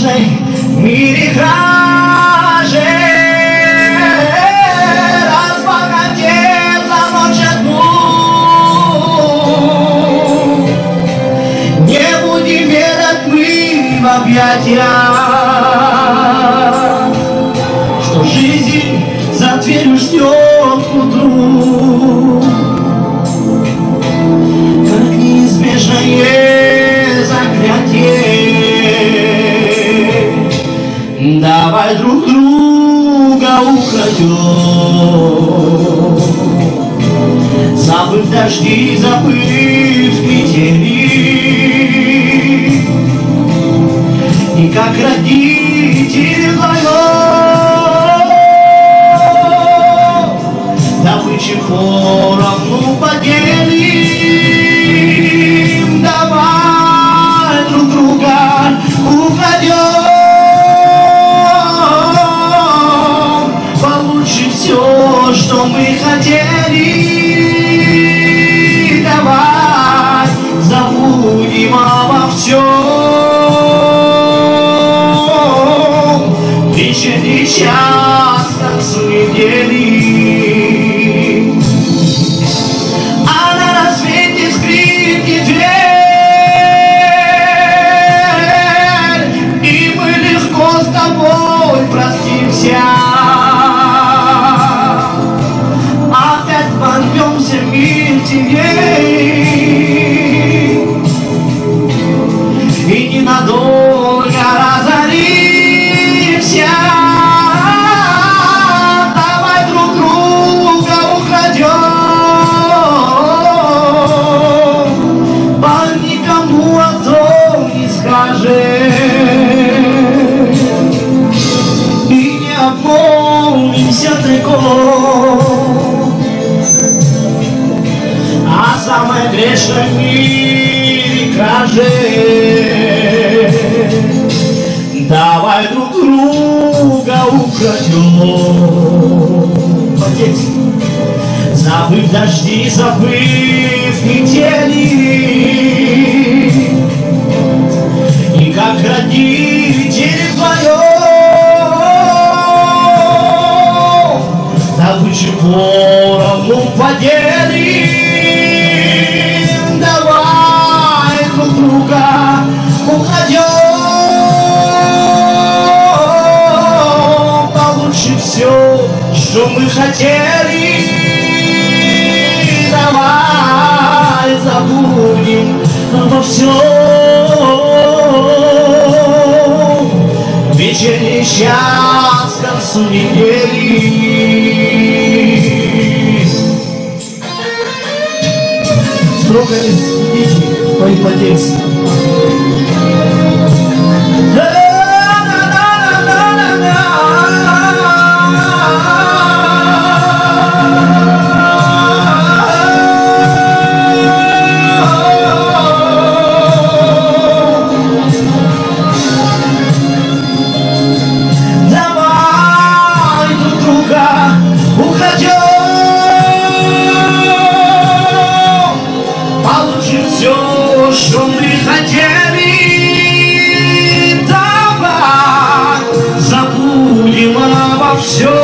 нежной мире краже, разбогатев за ночь одну. Не будем верить мы в объятия, что жизнь за дверью ждет к утру. Как неизбежное заклятие, давай друг друга украдем, забыв дожди, забыв метели. И как родители вдвоем добычи поровну поделим. Давай друг друга украдем, получим все, что мы хотели. Давай забудем обо всем, вечерний час к концу недели. А на рассвете скрипнет дверь, и мы легко с тобой простимся. Опять ворвемся в мир теней и ненадолго разоримся. Давай друг друга украдем, никому о том не скажем, и не обмолвимся тайком о самой грешной мире краже. Давай друг друга украдем, забыв дожди, забыв метели. И как родители вдвоем добычу поровну поделим. Давай друг друга украдем, получим все, что мы хотели. Давай забудем обо всем, вечерний час к концу недели. Строго следите по ипотеке. Что мы хотели, давай забудем обо всем.